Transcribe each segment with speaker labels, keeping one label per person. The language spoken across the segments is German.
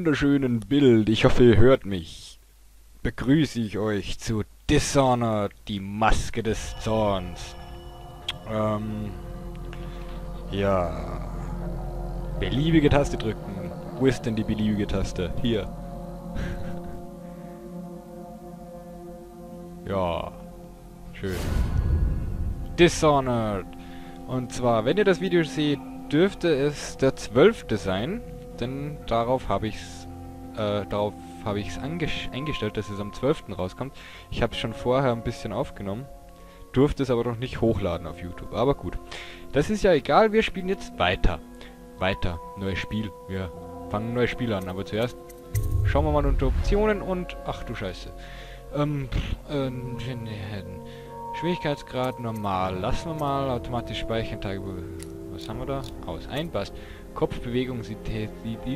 Speaker 1: wunderschönen Bild, ich hoffe ihr hört mich, begrüße ich euch zu Dishonored, die Maske des Zorns. Ja. Beliebige Taste drücken. Wo ist denn die beliebige Taste? Hier. Ja. Schön. Dishonored. Und zwar, wenn ihr das Video seht, dürfte es der 12. sein. Denn darauf habe ich's eingestellt, dass es am 12. rauskommt. Ich habe es schon vorher ein bisschen aufgenommen. Durfte es aber noch nicht hochladen auf YouTube. Aber gut. Das ist ja egal, wir spielen jetzt weiter. Weiter. Neues Spiel. Wir fangen ein neues Spiel an. Aber zuerst schauen wir mal unter Optionen und... Ach du Scheiße. Schwierigkeitsgrad normal. Lassen wir mal automatisch speichern. Was haben wir da? Aus. Einpasst. Kopfbewegungsintensität.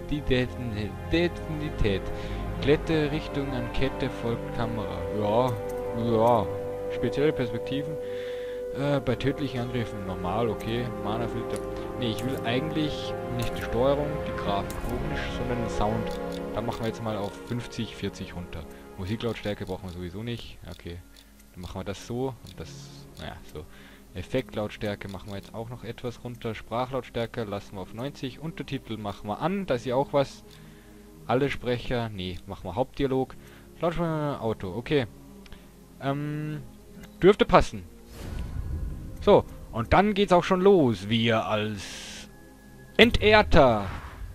Speaker 1: Glätte Richtung an Kette folgt Kamera. Ja. Spezielle Perspektiven. Bei tödlichen Angriffen normal, okay. Mana-Filter. Ne, ich will eigentlich nicht die Steuerung, die Grafik komisch, sondern den Sound. Da machen wir jetzt mal auf 50, 40 runter. Musiklautstärke brauchen wir sowieso nicht. Okay. Dann machen wir das so und das, naja, so. Effektlautstärke machen wir jetzt auch noch etwas runter. Sprachlautstärke lassen wir auf 90. Untertitel machen wir an, dass ihr auch was... Alle Sprecher, nee, machen wir Hauptdialog. Lautsprecher, Auto, okay. Dürfte passen. So, und dann geht's auch schon los. Wir als Entehrter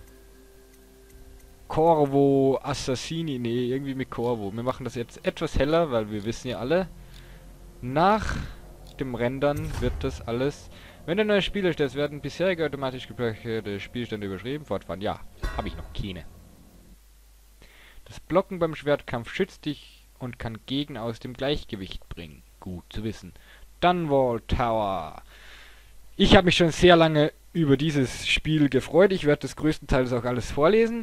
Speaker 1: Corvo Assassini, nee, irgendwie mit Corvo. Wir machen das jetzt etwas heller, weil wir wissen ja alle, nach dem Rendern wird das alles... Wenn der neue Spieler steht, werden bisherige automatisch gespeicherte Spielstände überschrieben. Fortfahren, ja, habe ich noch keine. Das Blocken beim Schwertkampf schützt dich und kann Gegner aus dem Gleichgewicht bringen. Gut zu wissen. Dunwall Tower. Ich habe mich schon sehr lange über dieses Spiel gefreut. Ich werde das größtenteils auch alles vorlesen.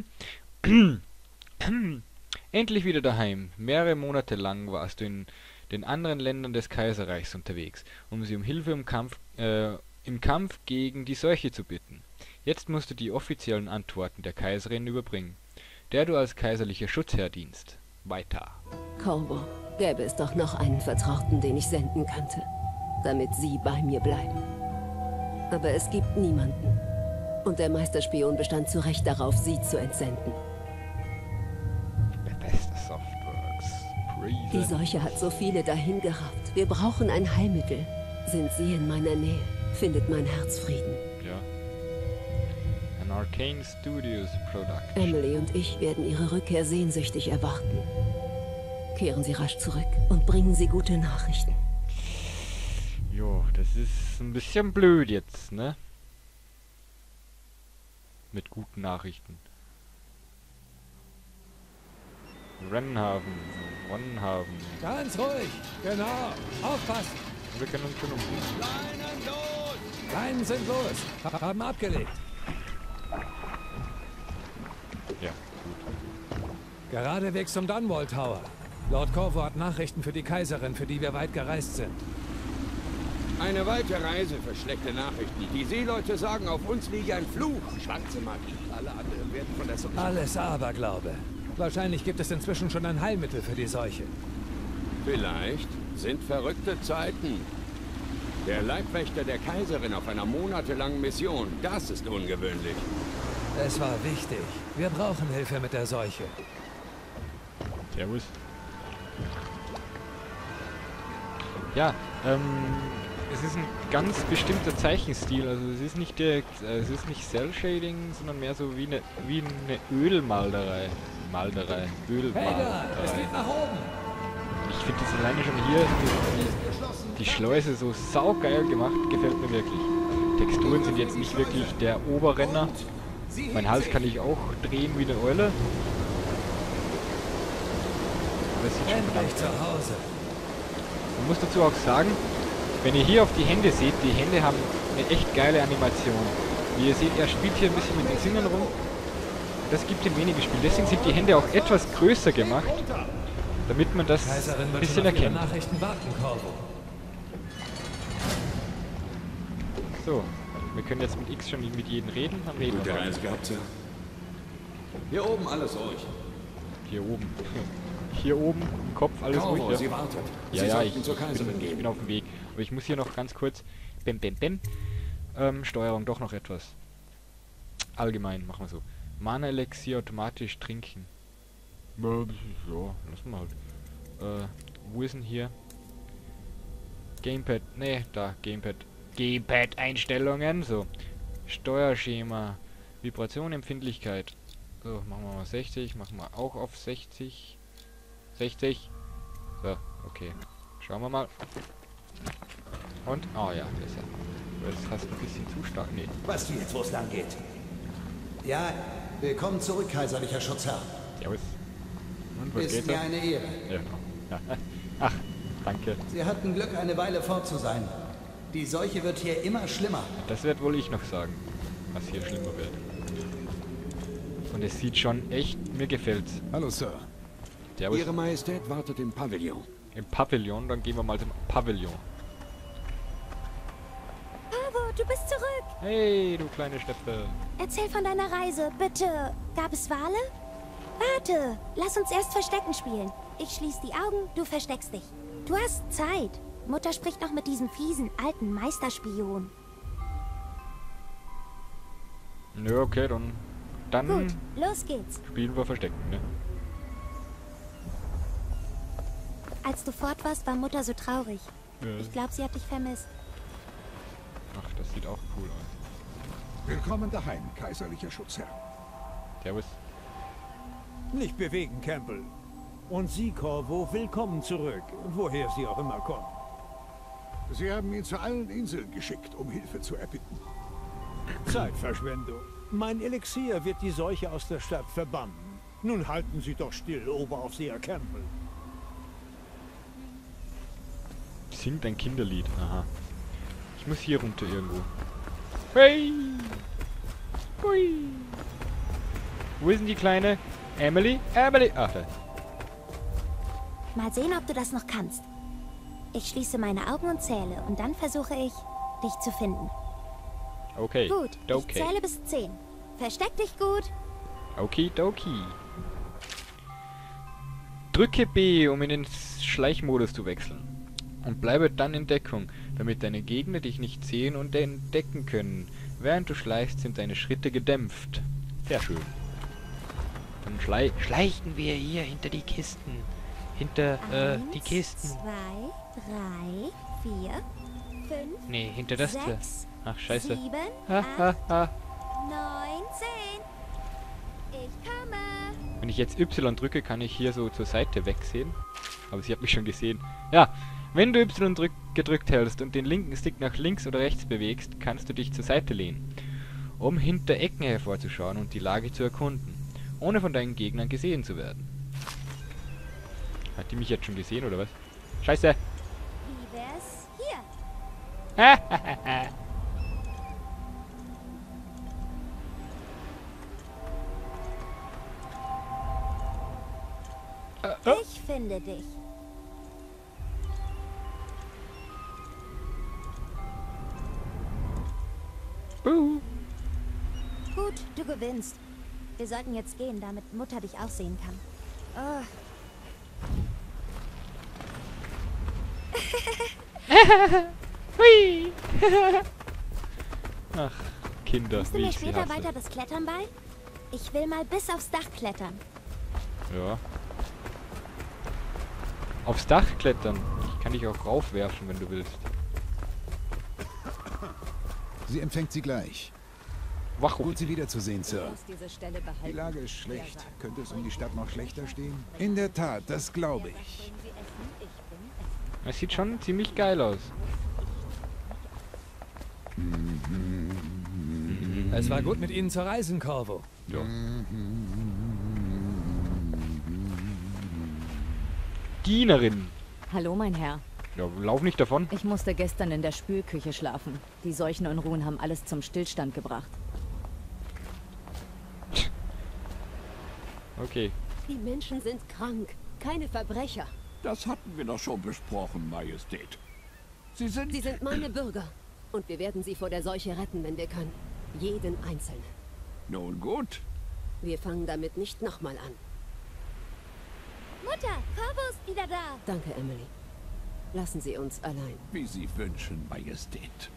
Speaker 1: Endlich wieder daheim. Mehrere Monate lang warst du in den anderen Ländern des Kaiserreichs unterwegs, um sie um Hilfe im Kampf gegen die Seuche zu bitten. Jetzt musst du die offiziellen Antworten der Kaiserin überbringen, der du als kaiserlicher Schutzherr dienst. Weiter.
Speaker 2: Corvo, gäbe es doch noch einen Vertrauten, den ich senden könnte, damit Sie bei mir bleiben. Aber es gibt niemanden. Und der Meisterspion bestand zu Recht darauf, Sie zu entsenden.
Speaker 1: Bethesda Softworks.
Speaker 2: Die Seuche hat so viele dahingerafft. Wir brauchen ein Heilmittel. Sind Sie in meiner Nähe, findet mein Herz Frieden.
Speaker 1: Ja. An Arcane Studios Production.
Speaker 2: Emily und ich werden Ihre Rückkehr sehnsüchtig erwarten. Kehren Sie rasch zurück und bringen Sie gute Nachrichten.
Speaker 1: Jo, das ist ein bisschen blöd jetzt, ne? Mit guten Nachrichten. Rennhafen.
Speaker 3: Ganz ruhig, genau. Aufpassen.
Speaker 1: Wir können uns schon umgehen.
Speaker 3: Leinen los! Leinen sind los. Haben abgelegt.
Speaker 1: Ja, gut.
Speaker 3: Geradewegs zum Dunwall Tower. Lord Corvo hat Nachrichten für die Kaiserin, für die wir weit gereist sind.
Speaker 4: Eine weite Reise für schlechte Nachrichten. Die Seeleute sagen, auf uns liege ein Fluch. Schwarze Magie. Alle anderen werden von der Seuche.
Speaker 3: Alles Aberglaube. Wahrscheinlich gibt es inzwischen schon ein Heilmittel für die Seuche.
Speaker 4: Vielleicht sind verrückte Zeiten. Der Leibwächter der Kaiserin auf einer monatelangen Mission. Das ist ungewöhnlich.
Speaker 3: Es war wichtig. Wir brauchen Hilfe mit der Seuche.
Speaker 1: Servus. Ja, es ist ein ganz bestimmter Zeichenstil, also es ist nicht direkt, es ist nicht Cell-Shading, sondern mehr so wie eine Ölmalerei.
Speaker 3: Helga, es geht nach oben!
Speaker 1: Ich finde das alleine schon hier, die Schleuse so saugeil gemacht, gefällt mir wirklich. Texturen sind jetzt nicht wirklich der Oberrenner. Mein Hals kann ich auch drehen wie eine Eule. Aber es sieht schon
Speaker 3: Endlich zu Hause.
Speaker 1: Man muss dazu auch sagen, wenn ihr hier auf die Hände seht, die Hände haben eine echt geile Animation. Wie ihr seht, er spielt hier ein bisschen mit den Fingern rum. Das gibt ihm weniges Spiel. Deswegen sind die Hände auch etwas größer gemacht, damit man das ein bisschen erkennt.
Speaker 3: Nachrichten warten, Corvo.
Speaker 1: So, wir können jetzt mit X schon mit jedem reden. Dann reden wir
Speaker 5: Gute Reise gehabt, Sir.
Speaker 4: Hier oben alles ruhig.
Speaker 1: Hier oben. Hier oben im Kopf alles ruhig. Ja,
Speaker 4: sie wartet.
Speaker 1: ja,
Speaker 4: Sie
Speaker 1: ja,
Speaker 4: sollten
Speaker 1: ich
Speaker 4: zur Kaiserin
Speaker 1: bin
Speaker 4: gehen.
Speaker 1: auf dem Weg. Aber ich muss hier noch ganz kurz... Steuerung doch noch etwas. Allgemein, machen wir so. Mana-Elixier automatisch trinken. Ja, lassen wir halt. Wo ist denn hier? Gamepad. Ne, da, Gamepad. Gamepad-Einstellungen. So. Steuerschema. Vibration, Empfindlichkeit. So, machen wir mal 60. Machen wir auch auf 60. 60. So, okay. Schauen wir mal. Und? Oh ja, besser. Das hast du ein bisschen zu stark. Nee.
Speaker 5: Weißt du jetzt, wo es lang geht? Ja, willkommen zurück, kaiserlicher Schutzherr.
Speaker 1: Jawohl. Und was
Speaker 5: Ist
Speaker 1: geht's
Speaker 5: mir
Speaker 1: da?
Speaker 5: eine Ehre.
Speaker 1: Ja. Ach, danke.
Speaker 5: Sie hatten Glück, eine Weile fort zu sein. Die Seuche wird hier immer schlimmer.
Speaker 1: Das wird wohl ich noch sagen, was hier schlimmer wird. Und es sieht schon echt, mir gefällt's.
Speaker 3: Hallo, Sir.
Speaker 1: Servus.
Speaker 4: Ihre Majestät wartet im Pavillon.
Speaker 1: Im Pavillon, dann gehen wir mal zum Pavillon.
Speaker 6: Bravo, du bist zurück.
Speaker 1: Hey, du kleine Schnepfe.
Speaker 6: Erzähl von deiner Reise, bitte. Gab es Wale? Warte, lass uns erst Verstecken spielen. Ich schließe die Augen, du versteckst dich. Du hast Zeit. Mutter spricht noch mit diesem fiesen, alten Meisterspion.
Speaker 1: Nö, okay, dann
Speaker 6: Gut, los geht's.
Speaker 1: spielen wir Verstecken, ne?
Speaker 6: Als du fort warst, war Mutter so traurig.
Speaker 1: Ja.
Speaker 6: Ich glaube, sie hat dich vermisst.
Speaker 1: Ach, das sieht auch cool aus.
Speaker 7: Willkommen daheim, kaiserlicher Schutzherr.
Speaker 1: Servus.
Speaker 8: Nicht bewegen, Campbell. Und Sie, Corvo, willkommen zurück, woher Sie auch immer kommen.
Speaker 7: Sie haben ihn zu allen Inseln geschickt, um Hilfe zu erbitten.
Speaker 8: Zeitverschwendung. Mein Elixier wird die Seuche aus der Stadt verbannen. Nun halten Sie doch still, Oberaufseher Campbell.
Speaker 1: Singt ein Kinderlied, aha. Ich muss hier runter irgendwo. Hey! Hui! Wo ist denn die kleine Emily? Emily! Ach, da.
Speaker 6: Mal sehen, ob du das noch kannst. Ich schließe meine Augen und zähle und dann versuche ich, dich zu finden.
Speaker 1: Okay.
Speaker 6: Gut, ich
Speaker 1: Okay.
Speaker 6: zähle bis 10. Versteck dich gut.
Speaker 1: Okidoki. Drücke B, um in den Schleichmodus zu wechseln. Und bleibe dann in Deckung, damit deine Gegner dich nicht sehen und entdecken können. Während du schleichst, sind deine Schritte gedämpft. Sehr schön. Dann schleichen wir hier hinter die Kisten. Hinter, die
Speaker 6: 1,
Speaker 1: Kisten.
Speaker 6: 2, 3, 4, 5,
Speaker 1: Nee, hinter das da.
Speaker 6: 6,
Speaker 1: Ach, scheiße.
Speaker 6: 7,
Speaker 1: Ha,
Speaker 6: 8,
Speaker 1: ha, ha.
Speaker 6: 9, 10. Ich komme.
Speaker 1: Wenn ich jetzt Y drücke, kann ich hier so zur Seite wegsehen. Aber sie hat mich schon gesehen. Ja, wenn du Y gedrückt hältst und den linken Stick nach links oder rechts bewegst, kannst du dich zur Seite lehnen, um hinter Ecken hervorzuschauen und die Lage zu erkunden, ohne von deinen Gegnern gesehen zu werden. Hat die mich jetzt schon gesehen, oder was? Scheiße!
Speaker 6: Wie wär's hier? Ich finde dich. Gut, du gewinnst. Wir sollten jetzt gehen, damit Mutter dich auch sehen kann. Oh.
Speaker 1: Hui! Ach, Kinder,
Speaker 6: Bringst du
Speaker 1: wie
Speaker 6: mir
Speaker 1: ich sie
Speaker 6: später
Speaker 1: hasse.
Speaker 6: weiter das Klettern bei? Ich will mal bis aufs Dach klettern.
Speaker 1: Ja. Aufs Dach klettern. Ich kann dich auch raufwerfen, wenn du willst.
Speaker 9: Sie empfängt Sie gleich.
Speaker 1: Wach
Speaker 9: Gut, Sie wiederzusehen,
Speaker 2: Du
Speaker 9: Sir.
Speaker 2: musst diese Stelle
Speaker 7: Die
Speaker 2: behalten.
Speaker 7: Lage ist schlecht. Könnte es um die Stadt noch schlechter stehen?
Speaker 9: In der Tat, das glaube ich.
Speaker 1: Es sieht schon ziemlich geil aus.
Speaker 3: Es war gut, mit Ihnen zu reisen, Corvo.
Speaker 1: Ja. Dienerin.
Speaker 10: Hallo, mein Herr.
Speaker 1: Ja, lauf nicht davon.
Speaker 10: Ich musste gestern in der Spülküche schlafen. Die Seuchenunruhen haben alles zum Stillstand gebracht.
Speaker 1: Okay.
Speaker 2: Die Menschen sind krank, keine Verbrecher.
Speaker 4: Das hatten wir doch schon besprochen, Majestät. Sie sind...
Speaker 2: Sie sind meine Bürger. Und wir werden sie vor der Seuche retten, wenn wir können. Jeden Einzelnen.
Speaker 4: Nun gut.
Speaker 2: Wir fangen damit nicht nochmal an.
Speaker 6: Mutter, Corvo ist wieder da.
Speaker 2: Danke, Emily. Lassen Sie uns allein.
Speaker 7: Wie Sie wünschen, Majestät.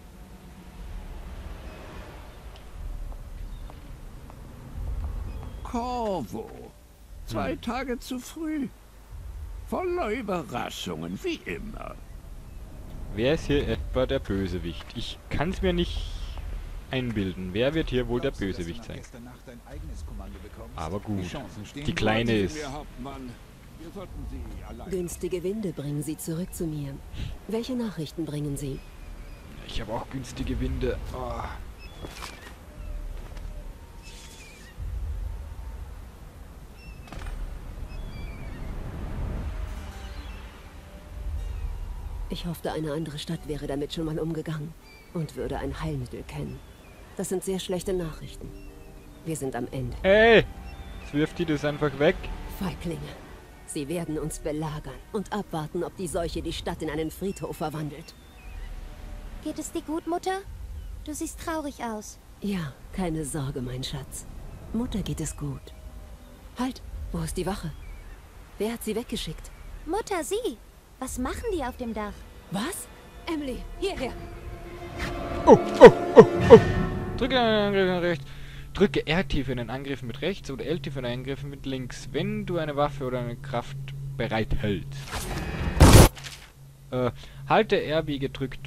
Speaker 7: Corvo. 2 Tage zu früh. Voller Überraschungen, wie immer.
Speaker 1: Wer ist hier etwa der Bösewicht? Ich kann es mir nicht einbilden. Wer wird hier wohl der Bösewicht sein? Aber gut. Die Kleine ist...
Speaker 2: Günstige Winde bringen Sie zurück zu mir. Welche Nachrichten bringen Sie?
Speaker 1: Ich habe auch günstige Winde. Oh.
Speaker 2: Ich hoffte, eine andere Stadt wäre damit schon mal umgegangen und würde ein Heilmittel kennen. Das sind sehr schlechte Nachrichten. Wir sind am Ende.
Speaker 1: Hey! Jetzt wirft die das einfach weg.
Speaker 2: Feiglinge. Sie werden uns belagern und abwarten, ob die Seuche die Stadt in einen Friedhof verwandelt.
Speaker 6: Geht es dir gut, Mutter? Du siehst traurig aus.
Speaker 2: Ja, keine Sorge, mein Schatz. Mutter geht es gut. Halt, wo ist die Wache? Wer hat sie weggeschickt?
Speaker 6: Mutter, sieh! Was machen die auf dem Dach?
Speaker 2: Was? Emily, hierher!
Speaker 1: Oh, oh, oh, oh! Drücke einen Angriff mit rechts. Drücke R-T für einen Angriff mit rechts oder L-T für einen Angriff mit links, wenn du eine Waffe oder eine Kraft bereithältst. Halte R wie gedrückt.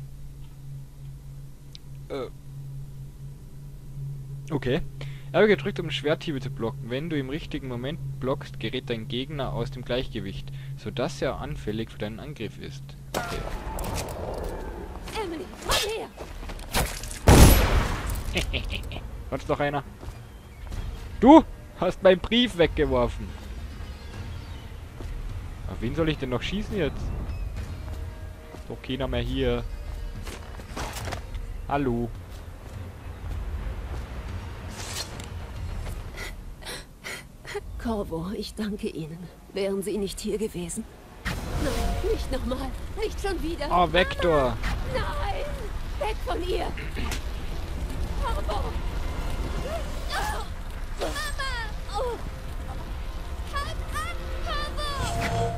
Speaker 1: Okay. R wie gedrückt, um Schwerthiebe zu blocken. Wenn du im richtigen Moment blockst, gerät dein Gegner aus dem Gleichgewicht, sodass er anfällig für deinen Angriff ist. Okay.
Speaker 2: Emily, komm her!
Speaker 1: Sonst noch einer? Du hast meinen Brief weggeworfen. Auf wen soll ich denn noch schießen jetzt? Ist doch keiner mehr hier. Hallo.
Speaker 2: Corvo, ich danke Ihnen. Wären Sie nicht hier gewesen? Nein, nicht nochmal. Nicht schon wieder.
Speaker 1: Oh, Vector.
Speaker 2: Nein! Weg von ihr! Corvo!
Speaker 6: Mama! Oh. Halt an, Corvo!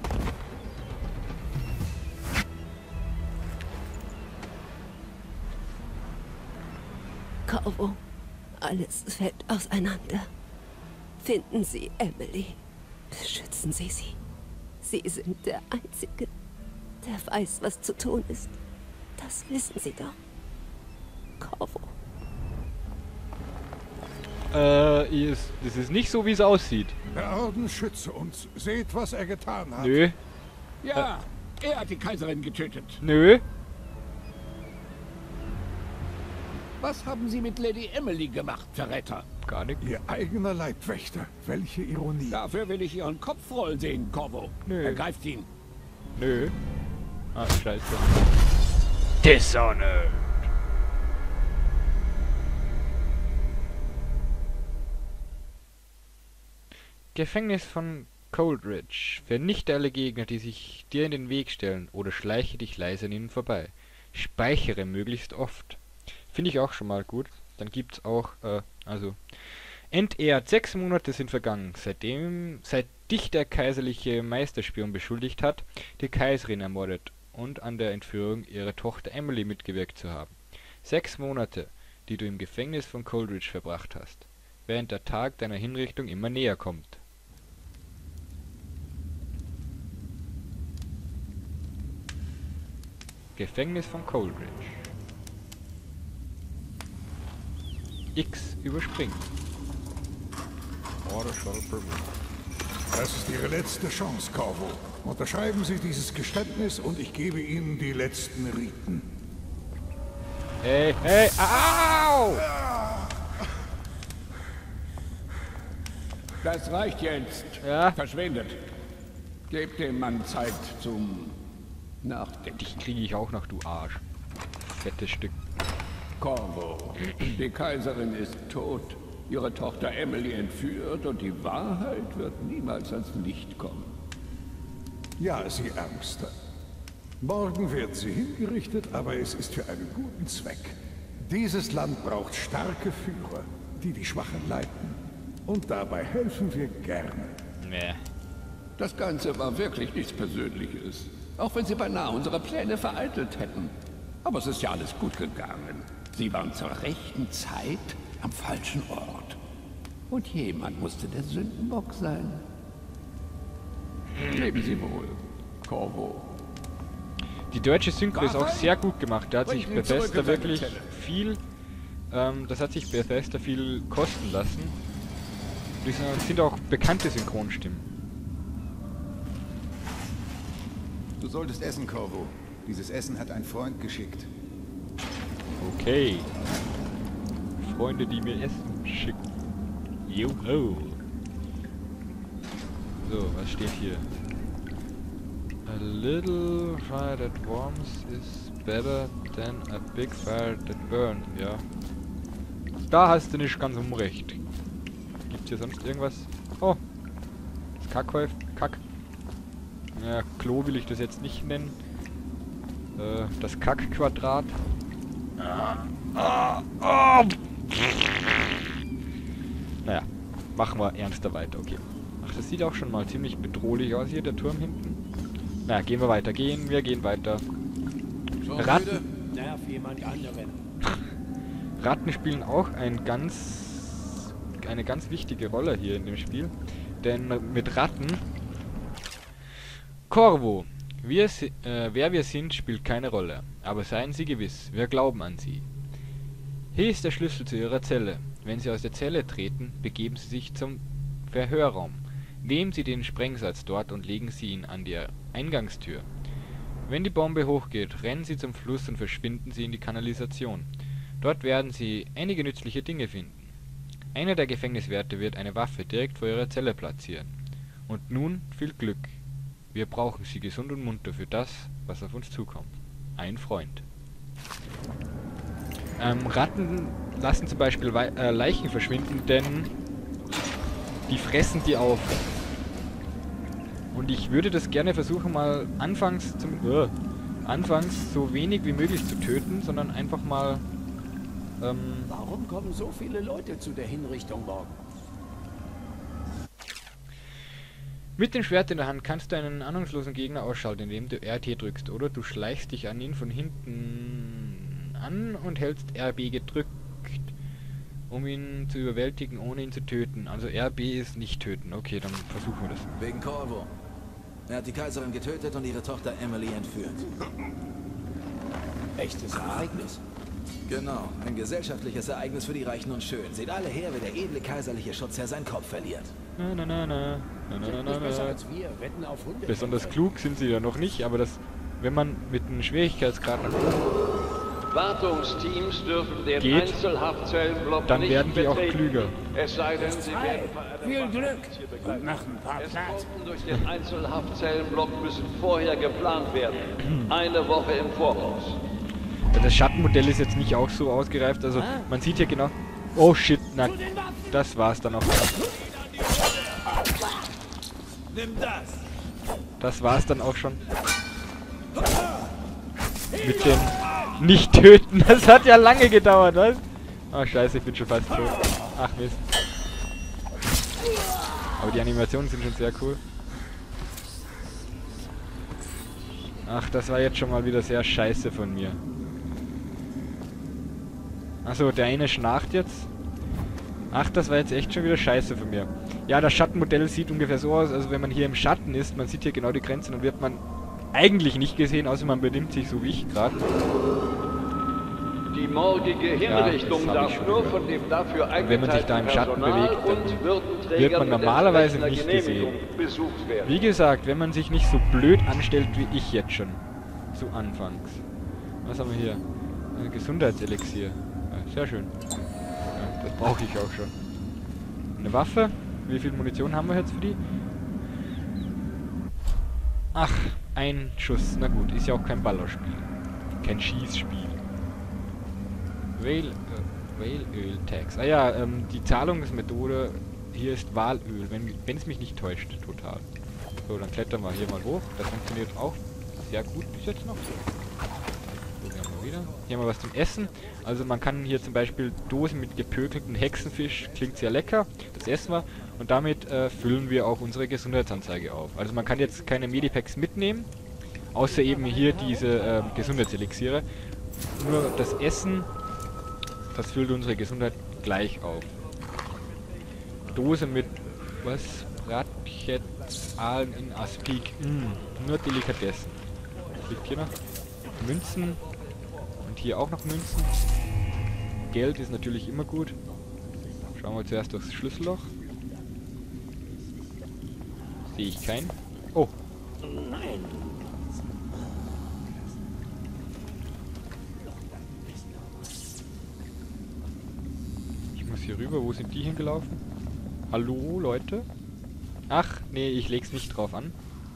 Speaker 2: Corvo, alles fällt auseinander. Finden Sie Emily. Beschützen Sie sie. Sie sind der Einzige, der weiß, was zu tun ist. Das wissen Sie doch. Corvo.
Speaker 1: Das ist nicht so, wie es aussieht.
Speaker 7: Der Orden schütze uns. Seht, was er getan hat.
Speaker 1: Nö.
Speaker 7: Ja, er hat die Kaiserin getötet.
Speaker 1: Nö.
Speaker 8: Was haben Sie mit Lady Emily gemacht, Verräter?
Speaker 1: Gar nicht.
Speaker 7: Ihr eigener Leibwächter. Welche Ironie.
Speaker 8: Dafür will ich Ihren Kopf rollen sehen, Corvo.
Speaker 1: Nö.
Speaker 8: Ergreift ihn.
Speaker 1: Nö. Ah, scheiße. Dishonored. Gefängnis von Coldridge. Vernichte alle Gegner, die sich dir in den Weg stellen, oder schleiche dich leise an ihnen vorbei. Speichere möglichst oft. Finde ich auch schon mal gut. Dann gibt's auch, entehrt. 6 Monate sind vergangen, seit dich der kaiserliche Meisterspion beschuldigt hat, die Kaiserin ermordet und an der Entführung ihrer Tochter Emily mitgewirkt zu haben. 6 Monate, die du im Gefängnis von Coldridge verbracht hast, während der Tag deiner Hinrichtung immer näher kommt. Gefängnis von Coldridge. X überspringen. Order shall permit.
Speaker 7: Das ist Ihre letzte Chance, Corvo. Unterschreiben Sie dieses Geständnis und ich gebe Ihnen die letzten Riten.
Speaker 1: Hey, hey, au!
Speaker 8: Das reicht jetzt.
Speaker 1: Ja.
Speaker 8: Verschwindet. Gebt dem Mann Zeit zum Nachdenken.
Speaker 1: Dich kriege ich auch noch, du Arsch. Fettes Stück.
Speaker 8: Corvo, die Kaiserin ist tot, ihre Tochter Emily entführt und die Wahrheit wird niemals ans Licht kommen.
Speaker 7: Ja, Sie Ärmster. Morgen werden Sie hingerichtet, aber es ist für einen guten Zweck. Dieses Land braucht starke Führer, die die Schwachen leiten. Und dabei helfen wir gerne.
Speaker 1: Nee.
Speaker 8: Das Ganze war wirklich nichts Persönliches. Auch wenn Sie beinahe unsere Pläne vereitelt hätten. Aber es ist ja alles gut gegangen. Sie waren zur rechten Zeit am falschen Ort. Und jemand musste der Sündenbock sein. Leben Sie wohl, Corvo.
Speaker 1: Die deutsche Synchro ist auch sehr gut gemacht. Da hat sich Bethesda wirklich viel... das hat sich Bethesda viel kosten lassen. Das sind auch bekannte Synchronstimmen.
Speaker 9: Du solltest essen, Corvo. Dieses Essen hat ein Freund geschickt.
Speaker 1: Okay. Freunde, die mir Essen schicken. Joho. So, was steht hier? A little fire that warms is better than a big fire that burns. Ja. Da hast du nicht ganz unrecht. Gibt's hier sonst irgendwas? Oh. Das Kackhäufchen. Kack. Ja, Klo will ich das jetzt nicht nennen. Das Kackquadrat. Naja, machen wir ernster weiter, okay. Ach, das sieht auch schon mal ziemlich bedrohlich aus hier, der Turm hinten. Na, gehen wir weiter. Gehen weiter. Ratten.
Speaker 5: Nerv jemand anderen.
Speaker 1: Ratten spielen auch eine ganz wichtige Rolle hier in dem Spiel. Denn mit Ratten... Corvo. Wer wir sind, spielt keine Rolle. Aber seien Sie gewiss, wir glauben an Sie. Hier ist der Schlüssel zu Ihrer Zelle. Wenn Sie aus der Zelle treten, begeben Sie sich zum Verhörraum. Nehmen Sie den Sprengsatz dort und legen Sie ihn an die Eingangstür. Wenn die Bombe hochgeht, rennen Sie zum Fluss und verschwinden Sie in die Kanalisation. Dort werden Sie einige nützliche Dinge finden. Einer der Gefängniswärter wird eine Waffe direkt vor Ihrer Zelle platzieren. Und nun viel Glück. Wir brauchen Sie gesund und munter für das, was auf uns zukommt. Ein Freund. Ratten lassen zum Beispiel Leichen verschwinden, denn die fressen die auf. Und ich würde das gerne versuchen, mal anfangs so wenig wie möglich zu töten, sondern einfach mal...
Speaker 5: Warum kommen so viele Leute zu der Hinrichtung morgen?
Speaker 1: Mit dem Schwert in der Hand kannst du einen ahnungslosen Gegner ausschalten, indem du RT drückst, oder du schleichst dich an ihn von hinten an und hältst RB gedrückt, um ihn zu überwältigen, ohne ihn zu töten. Also RB ist nicht töten. Okay, dann versuchen wir das.
Speaker 11: Wegen Corvo. Er hat die Kaiserin getötet und ihre Tochter Emily entführt.
Speaker 5: Echtes Ereignis?
Speaker 11: Genau, ein gesellschaftliches Ereignis für die Reichen und Schönen. Seht alle her, wie der edle kaiserliche Schutzherr seinen Kopf verliert.
Speaker 1: Besonders klug sind sie ja noch nicht, aber das, wenn man mit einem Schwierigkeitsgrad nach
Speaker 12: Wartungsteams dürfen den
Speaker 1: geht,
Speaker 12: Einzelhaftzellenblock
Speaker 1: dann
Speaker 12: nicht
Speaker 1: werden die auch
Speaker 12: betreten.
Speaker 1: klüger.
Speaker 12: Es sei denn, sie werden
Speaker 5: Viel Glück und nach ein paar Platz.
Speaker 12: Eskorten durch den Einzelhaftzellenblock müssen vorher geplant werden. Eine Woche im Voraus.
Speaker 1: Das Schattenmodell ist jetzt nicht auch so ausgereift, also man sieht hier genau... Oh shit, na, das war's dann auch. Das war's dann auch schon. Mit dem Nicht-Töten, das hat ja lange gedauert, was? Oh scheiße, ich bin schon fast tot. Ach Mist. Aber die Animationen sind schon sehr cool. Ach, das war jetzt schon mal wieder sehr scheiße von mir. Achso, der eine schnarcht jetzt. Ach, das war jetzt echt schon wieder scheiße von mir. Ja, das Schattenmodell sieht ungefähr so aus, also wenn man hier im Schatten ist, man sieht hier genau die Grenzen und wird man eigentlich nicht gesehen, außer man benimmt sich so wie ich gerade.
Speaker 12: Die morgige Hinrichtung darf nur von dem dafür eingeteilten Personal und Würdenträgern
Speaker 1: wird man normalerweise nicht gesehen.
Speaker 12: besucht werden.
Speaker 1: Wie gesagt, wenn man sich nicht so blöd anstellt wie ich jetzt schon. Zu Anfangs. Was haben wir hier? Ein Gesundheitselixier. Ja, sehr schön. Ja, das brauche ich auch schon. Eine Waffe. Wie viel Munition haben wir jetzt für die? Ach, ein Schuss. Na gut, ist ja auch kein Ballerspiel. Kein Schießspiel. Whale-Öl-Tax. Ah ja, die Zahlungsmethode hier ist Walöl, wenn es mich nicht täuscht, total. So, dann klettern wir hier mal hoch. Das funktioniert auch sehr gut bis jetzt noch. So, wir haben wieder. Hier haben wir was zum Essen. Also man kann hier zum Beispiel Dosen mit gepökelten Hexenfisch, klingt sehr lecker, das essen wir. Und damit füllen wir auch unsere Gesundheitsanzeige auf. Also man kann jetzt keine Medipacks mitnehmen, außer eben hier diese Gesundheitselixiere. Nur das Essen, das füllt unsere Gesundheit gleich auf. Dose mit, was? Bratchet, Aalen in Aspik. Nur Delikatessen. Was liegt hier noch? Münzen. Und hier auch noch Münzen. Geld ist natürlich immer gut. Schauen wir zuerst durchs Schlüsselloch. Sehe ich keinen. Oh.
Speaker 13: Nein.
Speaker 1: Ich muss hier rüber. Wo sind die hingelaufen? Hallo, Leute? Ach, nee, ich leg's nicht drauf an.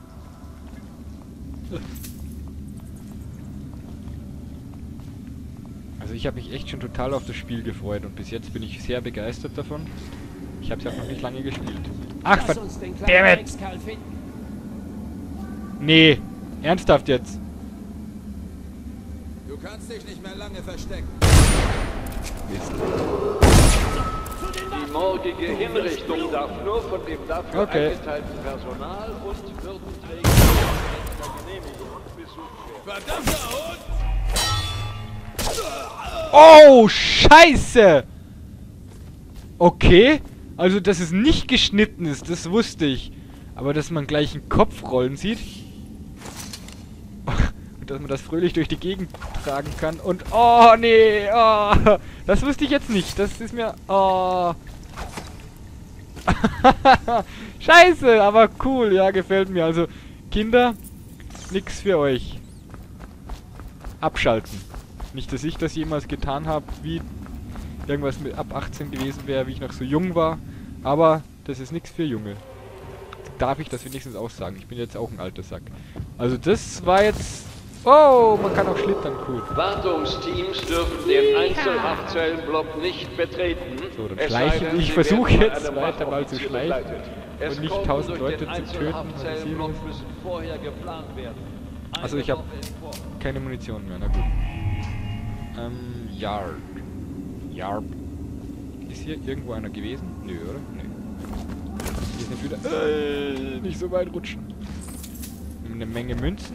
Speaker 1: Also ich habe mich echt schon total auf das Spiel gefreut und bis jetzt bin ich sehr begeistert davon. Ich habe es ja noch nicht lange gespielt. Ach, verdammt! Nee, ernsthaft jetzt.
Speaker 5: Du kannst dich nicht mehr lange verstecken.
Speaker 1: Mist.
Speaker 12: Die morgige Hinrichtung darf nur von dem dafür eingeteilten Personal und Würdenträger der Genehmigung besucht werden. Verdammter Hund!
Speaker 1: Oh, Scheiße! Okay, also dass es nicht geschnitten ist, das wusste ich. Aber dass man gleich einen Kopf rollen sieht. Und dass man das fröhlich durch die Gegend tragen kann. Und, oh, nee, oh, das wusste ich jetzt nicht. Das ist mir, oh. Scheiße, aber cool, ja, gefällt mir. Also, Kinder, nix für euch. Abschalten. Nicht, dass ich das jemals getan habe, wie irgendwas mit ab 18 gewesen wäre, wie ich noch so jung war. Aber das ist nichts für Junge. Darf ich das wenigstens auch sagen? Ich bin jetzt auch ein alter Sack. Also das war jetzt... Oh, man kann auch schlittern, cool.
Speaker 12: Wartungsteams dürfen den Einzelhaftzellenblock nicht betreten.
Speaker 1: So, dann schleichen. Ich versuche jetzt weiter mal zu schleichen und nicht 1000 Leute zu töten. Also ich habe keine Munition mehr, na gut. Yard. Yard. Ist hier irgendwo einer gewesen? Nö, oder? Nö. Hier ist nicht wieder... nicht so weit rutschen. Eine Menge Münzen.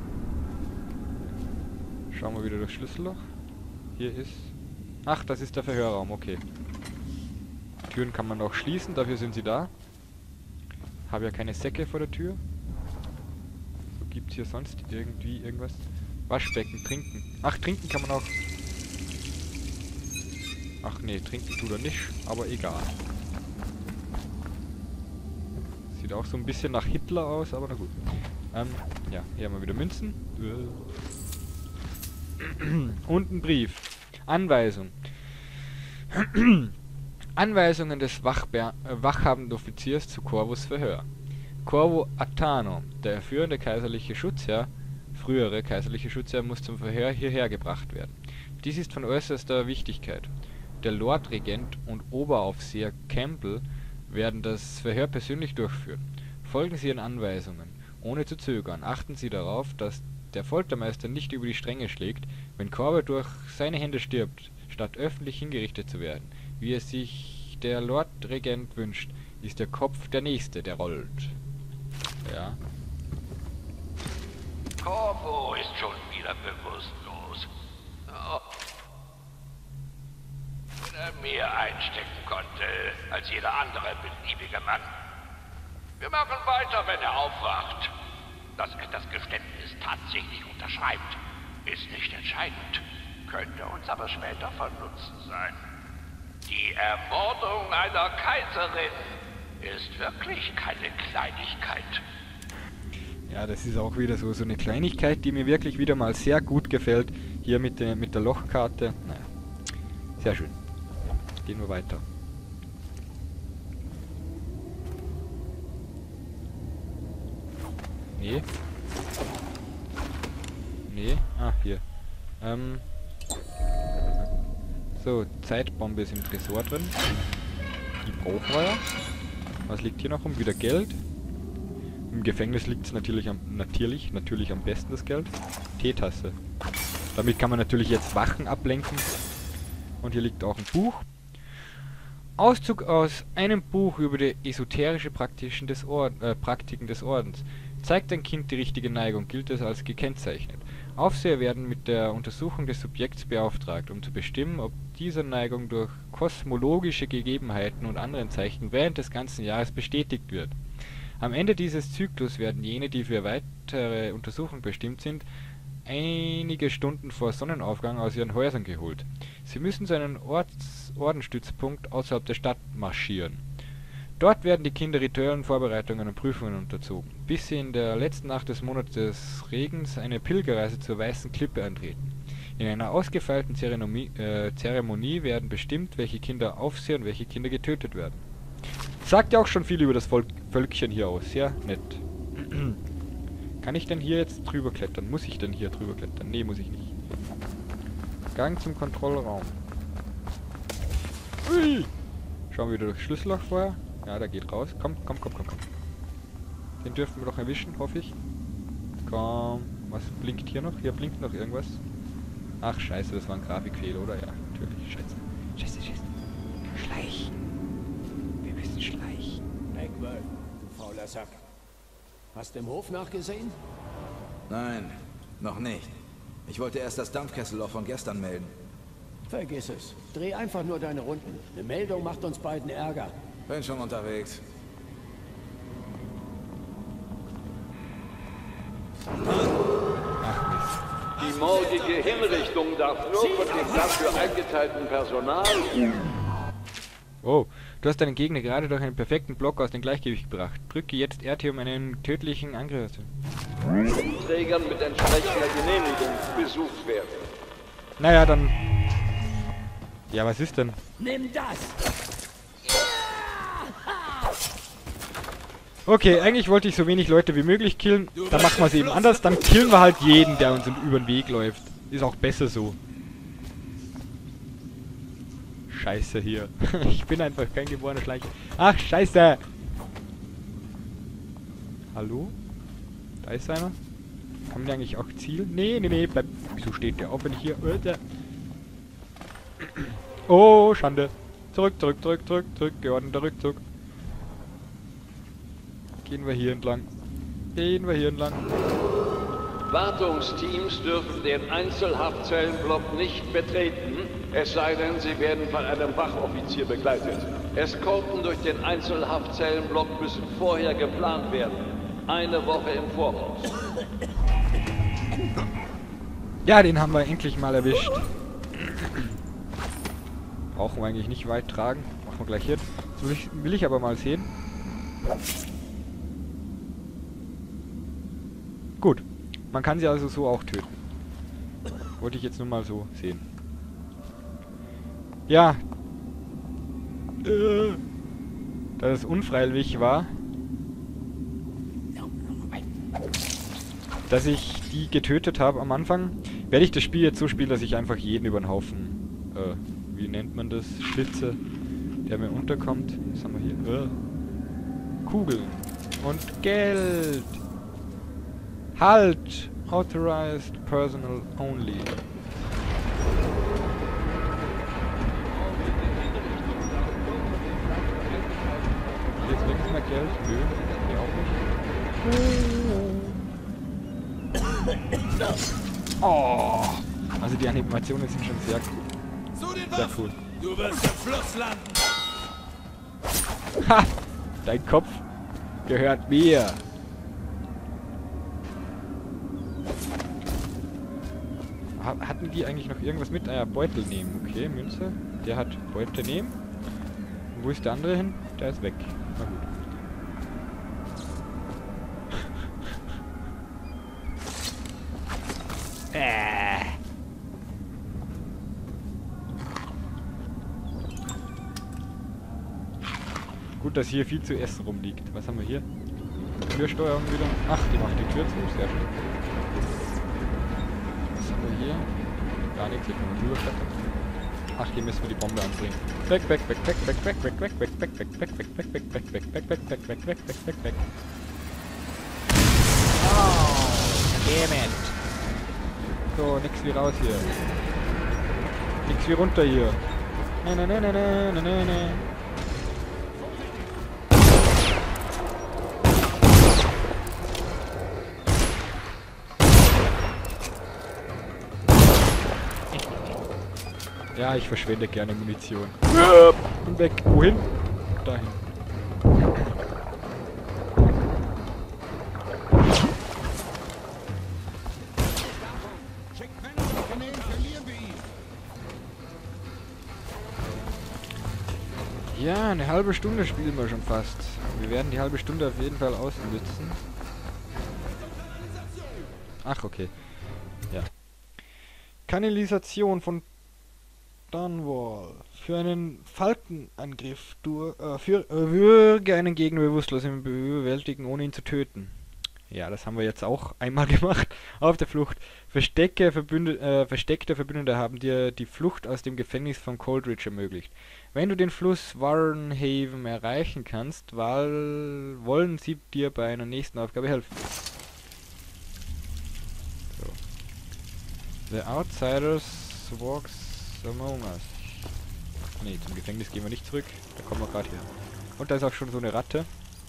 Speaker 1: Schauen wir wieder durchs Schlüsselloch. Hier ist... Ach, das ist der Verhörraum, okay. Türen kann man auch schließen, dafür sind sie da. Habe ja keine Säcke vor der Tür. So, gibt es hier sonst irgendwie irgendwas? Waschbecken, trinken. Ach, trinken kann man auch... Ach nee, trinken tut er nicht, aber egal. Sieht auch so ein bisschen nach Hitler aus, aber na gut. Ja, hier haben wir wieder Münzen. Und ein Brief. Anweisung. Anweisungen des wachhabenden Offiziers zu Corvus Verhör. Corvo Attano, der führende kaiserliche Schutzherr, frühere kaiserliche Schutzherr, muss zum Verhör hierher gebracht werden. Dies ist von äußerster Wichtigkeit. Der Lordregent und Oberaufseher Campbell werden das Verhör persönlich durchführen. Folgen Sie Ihren Anweisungen. Ohne zu zögern, achten Sie darauf, dass der Foltermeister nicht über die Stränge schlägt, wenn Corvo durch seine Hände stirbt, statt öffentlich hingerichtet zu werden. Wie es sich der Lordregent wünscht, ist der Kopf der Nächste, der rollt. Ja.
Speaker 8: Corvo ist schon wieder bewusstlos. Oh. Wenn er mehr einstecken konnte als jeder andere beliebige Mann. Wir machen weiter, wenn er aufwacht. Dass er das Geständnis tatsächlich unterschreibt, ist nicht entscheidend, könnte uns aber später von Nutzen sein. Die Ermordung einer Kaiserin ist wirklich keine Kleinigkeit.
Speaker 1: Ja, das ist auch wieder so eine Kleinigkeit, die mir wirklich wieder mal sehr gut gefällt. Hier mit der Lochkarte. Naja, sehr schön. Gehen wir weiter. Nee. Nee. Ah, hier. So, Zeitbombe ist im Tresor drin. Die brauchen wir ja. Was liegt hier noch rum? Wieder Geld. Im Gefängnis liegt es natürlich am besten, das Geld. Teetasse. Damit kann man natürlich jetzt Wachen ablenken. Und hier liegt auch ein Buch. Auszug aus einem Buch über die esoterische Praktiken des Ordens. Zeigt ein Kind die richtige Neigung, gilt es als gekennzeichnet. Aufseher werden mit der Untersuchung des Subjekts beauftragt, um zu bestimmen, ob diese Neigung durch kosmologische Gegebenheiten und anderen Zeichen während des ganzen Jahres bestätigt wird. Am Ende dieses Zyklus werden jene, die für weitere Untersuchung bestimmt sind, einige Stunden vor Sonnenaufgang aus ihren Häusern geholt. Sie müssen zu einem Ordensstützpunkt außerhalb der Stadt marschieren. Dort werden die Kinder rituellen Vorbereitungen und Prüfungen unterzogen, bis sie in der letzten Nacht des Monats des Regens eine Pilgerreise zur Weißen Klippe antreten. In einer ausgefeilten Zeremonie werden bestimmt, welche Kinder Aufseher und welche Kinder getötet werden. Sagt ja auch schon viel über das Völkchen hier aus. Sehr nett. Kann ich denn hier jetzt drüber klettern? Muss ich denn hier drüber klettern? Nee, muss ich nicht. Gang zum Kontrollraum. Ui! Schauen wir wieder durchs Schlüsselloch vorher. Ja, der geht raus. Komm. Den dürfen wir doch erwischen, hoffe ich. Komm. Was blinkt hier noch? Hier blinkt noch irgendwas. Ach, scheiße, das war ein Grafikfehler, oder? Ja, natürlich. Scheiße. Schleichen. Wir müssen schleichen.
Speaker 13: Eggwell, du fauler Sack. Hast du im Hof nachgesehen?
Speaker 11: Nein, noch nicht. Ich wollte erst das Dampfkesselloch von gestern melden.
Speaker 13: Vergiss es. Dreh einfach nur deine Runden. Eine Meldung macht uns beiden Ärger.
Speaker 11: Bin schon unterwegs.
Speaker 12: Die morgige Hinrichtung darf nur von dem dafür eingeteilten Personal...
Speaker 1: Oh, du hast deinen Gegner gerade durch einen perfekten Block aus dem Gleichgewicht gebracht. Drücke jetzt RT, um einen tödlichen Angriff zu...
Speaker 12: Trägern mit entsprechender Genehmigung besucht werden.
Speaker 1: Naja, dann... Ja, was ist denn?
Speaker 13: Nimm das!
Speaker 1: Okay, eigentlich wollte ich so wenig Leute wie möglich killen. Dann machen wir es eben anders. Dann killen wir halt jeden, der uns über den Weg läuft. Ist auch besser so. Scheiße hier. Ich bin einfach kein geborener Schleicher. Ach, scheiße! Hallo? Da ist einer. Kann man eigentlich auch zielen? Nee, bleib. Wieso steht der auf, wenn ich hier... Oh, Schande. Zurück. Geordneter Rückzug. Gehen wir hier entlang.
Speaker 12: Wartungsteams dürfen den Einzelhaftzellenblock nicht betreten, es sei denn, sie werden von einem Wachoffizier begleitet. Eskorten durch den Einzelhaftzellenblock müssen vorher geplant werden. Eine Woche im Voraus.
Speaker 1: Ja, den haben wir endlich mal erwischt. Brauchen wir eigentlich nicht weit tragen. Machen wir gleich hin. Jetzt will ich aber mal sehen. Gut. Man kann sie also so auch töten. Wollte ich jetzt nur mal so sehen. Ja. Da es unfreiwillig war, dass ich die getötet habe am Anfang, werde ich das Spiel jetzt so spielen, dass ich einfach jeden über den Haufen, wie nennt man das, schlitze, der mir unterkommt. Was haben wir hier? Kugeln und Geld. Halt! Authorized Personal Only. Jetzt wenigstens mal Geld? Nö, nee, auch nicht. Oh! Also die Animationen sind schon sehr cool.
Speaker 3: Du wirst im Fluss landen!
Speaker 1: Ha! Dein Kopf gehört mir! Hatten die eigentlich noch irgendwas mit? Ah ja, Beutel nehmen. Okay, Münze. Der hat Beutel nehmen. Und wo ist der andere hin? Der ist weg. Na gut. Gut, dass hier viel zu essen rumliegt. Was haben wir hier? Türsteuerung wieder. Ach, die macht die Tür zu. Sehr schön. Was haben wir hier? Gar nichts, hier können wir drüber klettern. Ach, hier müssen wir die Bombe anbringen. Weg. Oh, damn it. So, nix wie raus hier. Nix wie runter hier. Ne, ne, ne, ne, ne, ne, ne, ne. Ja, ich verschwende gerne Munition. Und weg. Wohin? Dahin. Ja, eine halbe Stunde spielen wir schon fast. Wir werden die halbe Stunde auf jeden Fall ausnutzen. Ach, okay. Ja. Kanalisation von Dunwall. Für einen Falkenangriff würge einen Gegner bewusstlos im bewältigen, ohne ihn zu töten. Ja, das haben wir jetzt auch einmal gemacht. Auf der Flucht. Versteckte Verbündete haben dir die Flucht aus dem Gefängnis von Coldridge ermöglicht. Wenn du den Fluss Warrenhaven erreichen kannst, wollen sie dir bei einer nächsten Aufgabe helfen. So. The Outsiders walks among us. Ne, zum Gefängnis gehen wir nicht zurück. Da kommen wir gerade her. Und da ist auch schon so eine Ratte.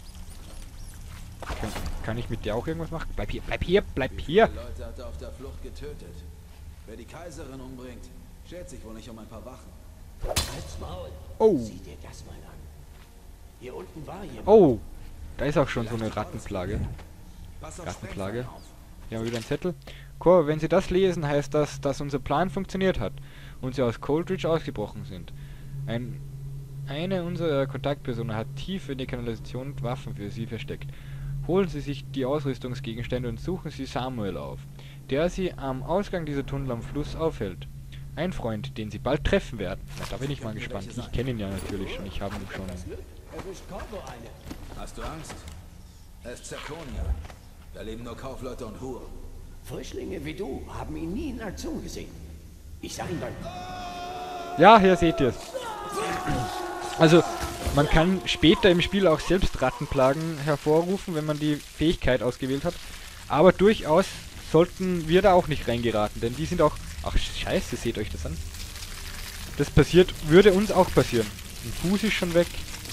Speaker 1: Kann ich mit der auch irgendwas machen? Bleib hier, bleib hier, bleib hier!
Speaker 11: Leute hat er auf der Flucht getötet. Wer die Kaiserin umbringt, schert sich wohl nicht um ein paar Wachen.
Speaker 13: Halt's Maul.
Speaker 1: Oh.
Speaker 13: Sieh dir das mal an. Hier unten war jemand.
Speaker 1: Oh, da ist auch schon so eine Rattenplage. Rattenplage. Hier haben wir wieder einen Zettel. Cor, wenn Sie das lesen, heißt das, dass unser Plan funktioniert hat und Sie aus Coldridge ausgebrochen sind. Eine unserer Kontaktpersonen hat tief in die Kanalisation Waffen für Sie versteckt. Holen Sie sich die Ausrüstungsgegenstände und suchen Sie Samuel auf, der Sie am Ausgang dieser Tunnel am Fluss aufhält. Ein Freund, den Sie bald treffen werden. Ja, da bin ich mal gespannt. Ich kenne ihn ja natürlich schon. Ich habe ihn schon.
Speaker 11: Hast du Angst? Er ist Zirkonia. Da leben nur Kaufleute und Huren.
Speaker 13: Frischlinge wie du haben ihn nie in Aktion gesehen. Ich sag ihm dann.
Speaker 1: Ja, hier seht ihr es. Also, man kann später im Spiel auch selbst Rattenplagen hervorrufen, wenn man die Fähigkeit ausgewählt hat. Aber durchaus sollten wir da auch nicht reingeraten, denn die sind auch... Ach, scheiße, seht euch das an. Das würde uns auch passieren. Ein Fuß ist schon weg.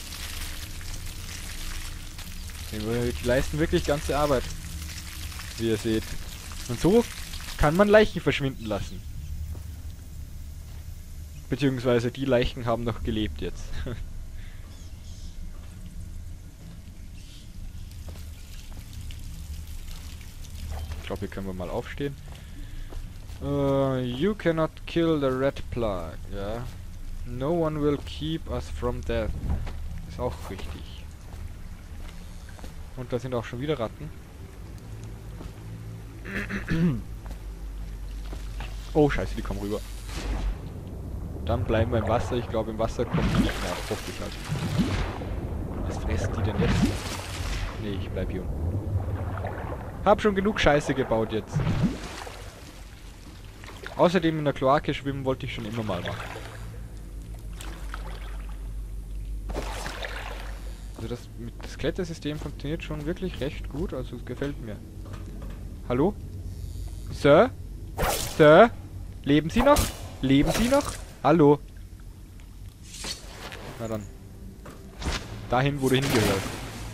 Speaker 1: Die leisten wirklich ganze Arbeit. Wie ihr seht. Und so kann man Leichen verschwinden lassen. Beziehungsweise die Leichen haben noch gelebt jetzt. Ich glaube, hier können wir mal aufstehen. You cannot kill the red plague. Ja. No one will keep us from death. Ist auch richtig. Und da sind auch schon wieder Ratten. Oh, scheiße, die kommen rüber. Dann bleiben wir im Wasser. Ich glaube, im Wasser kommen die nicht mehr. Hoffe ich halt. Was fressen die denn jetzt? Nee, ich bleib hier unten. Hab schon genug Scheiße gebaut jetzt. Außerdem in der Kloake schwimmen wollte ich schon immer mal machen. Also das Klettersystem funktioniert schon wirklich recht gut. Also es gefällt mir. Hallo? Sir? Sir? Leben Sie noch? Leben Sie noch? Hallo? Na dann. Dahin, wo du hingehörst.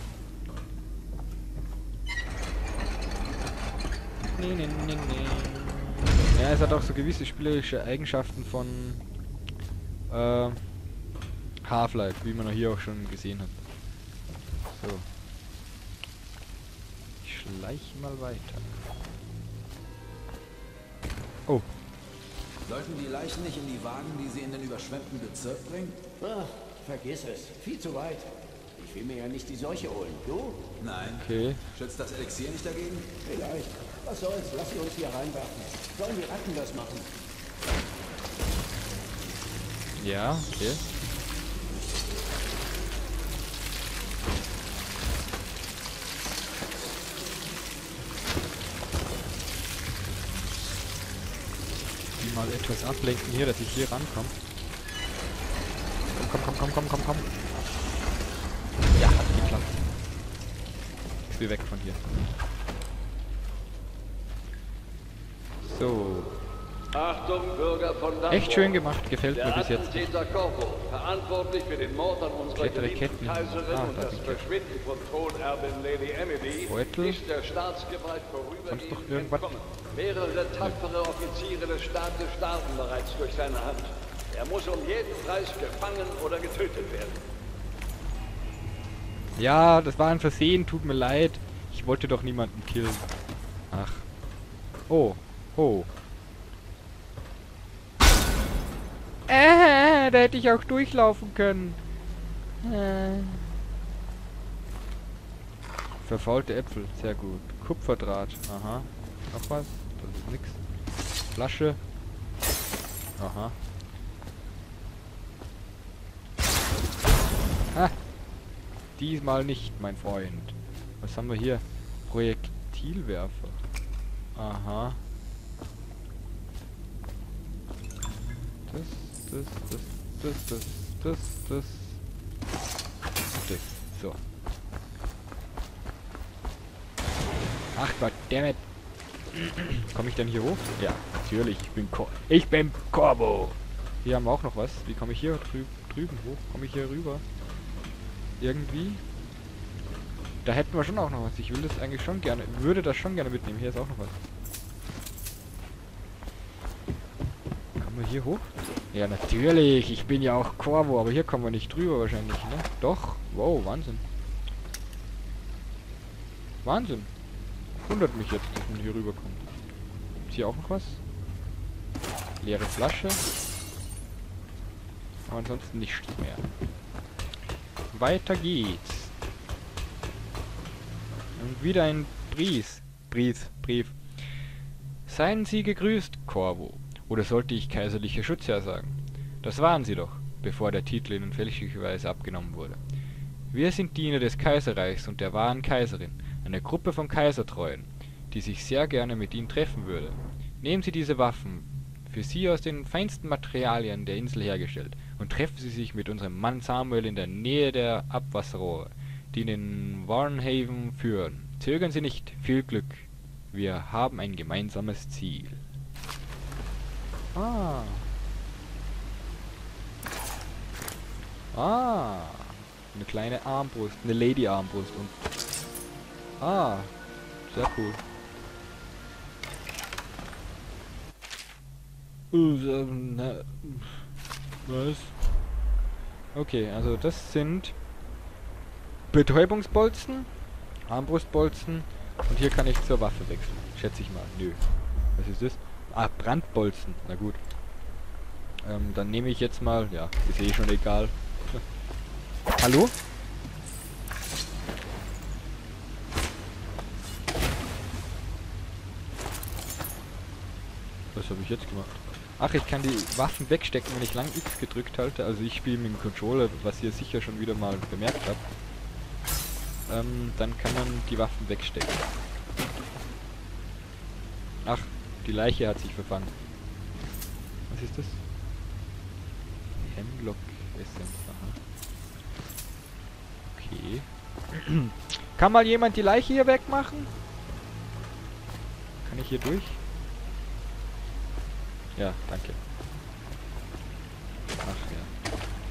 Speaker 1: Nee, nee, nee, nee. Ja, es hat auch so gewisse spielerische Eigenschaften von Half-Life, wie man hier auch schon gesehen hat. So. Ich schleiche mal weiter. Oh.
Speaker 11: Sollten die Leichen nicht in die Wagen, die sie in den überschwemmten Bezirk bringen?
Speaker 13: Ach, vergiss es. Viel zu weit. Ich will mir ja nicht die Seuche holen. Du?
Speaker 11: Nein.
Speaker 1: Okay.
Speaker 11: Schützt das Elixier nicht dagegen?
Speaker 13: Vielleicht. Was soll's? Lass sie uns hier reinwerfen. Sollen die Ratten das machen?
Speaker 1: Ja, okay. Mal etwas ablenken hier, dass ich hier rankomme. Komm. Ja, hat geklappt. Ich will weg von hier. So.
Speaker 12: Achtung, Bürger von Dunwall.
Speaker 1: Echt schön gemacht, gefällt mir bis jetzt.
Speaker 12: Der Attentäter Corvo, verantwortlich für den Mord an unserer geliebten
Speaker 1: Ketten.
Speaker 12: Kaiserin und das Verschwinden von Thronerbin Lady Emily,
Speaker 1: Beutel.
Speaker 12: ist der Staatsgewalt
Speaker 1: Sonst noch
Speaker 12: vorübergehend
Speaker 1: irgendwas?
Speaker 12: entkommen. Mehrere tapfere Offiziere des Staates starben bereits durch seine Hand. Er muss um jeden Preis gefangen oder getötet werden.
Speaker 1: Ja, das war ein Versehen, tut mir leid. Ich wollte doch niemanden killen. Ach. Oh. Oh. Da hätte ich auch durchlaufen können. Verfaulte Äpfel, sehr gut. Kupferdraht, aha. Noch was? Das ist nix. Flasche. Aha. Ah. Diesmal nicht, mein Freund. Was haben wir hier? Projektilwerfer. Aha. Das. So. Ach goddammit. Komme ich denn hier hoch? Ja, natürlich. Ich bin Corvo. Hier haben wir auch noch was. Wie komme ich hier drüben hoch? Komme ich hier rüber? Irgendwie? Da hätten wir schon auch noch was. Ich will das eigentlich schon gerne. Würde das schon gerne mitnehmen. Hier ist auch noch was. Kommen wir hier hoch? Ja, natürlich. Ich bin ja auch Corvo, aber hier kommen wir nicht drüber wahrscheinlich, ne? Doch. Wow, Wahnsinn. Wahnsinn. Wundert mich jetzt, dass man hier rüberkommt. Ist hier auch noch was? Leere Flasche. Aber ansonsten nichts mehr. Weiter geht's. Und wieder ein Brief. Seien Sie gegrüßt, Corvo. Oder sollte ich kaiserlicher Schutzherr sagen? Das waren Sie doch, bevor der Titel Ihnen fälschlicherweise abgenommen wurde. Wir sind Diener des Kaiserreichs und der wahren Kaiserin, eine Gruppe von Kaisertreuen, die sich sehr gerne mit Ihnen treffen würde. Nehmen Sie diese Waffen, für Sie aus den feinsten Materialien der Insel hergestellt, und treffen Sie sich mit unserem Mann Samuel in der Nähe der Abwasserrohre, die in den Warnhaven führen. Zögern Sie nicht, viel Glück. Wir haben ein gemeinsames Ziel. Ah. Eine kleine Armbrust, eine Lady-Armbrust und... sehr cool. Was? Okay, also das sind Betäubungsbolzen, Armbrustbolzen und hier kann ich zur Waffe wechseln. Schätze ich mal. Nö. Was ist das? Ah, Brandbolzen. Na gut. Dann nehme ich jetzt mal... Ja, ist eh schon egal. Hallo? Was habe ich jetzt gemacht? Ach, ich kann die Waffen wegstecken, wenn ich lang X gedrückt halte. Also ich spiele mit dem Controller, was ihr sicher schon wieder mal bemerkt habt. Dann kann man die Waffen wegstecken. Ach, die Leiche hat sich verfangen. Was ist das? Hemlock Essenz. Aha. Okay. Kann mal jemand die Leiche hier wegmachen? Kann ich hier durch? Ja, danke. Ach ja.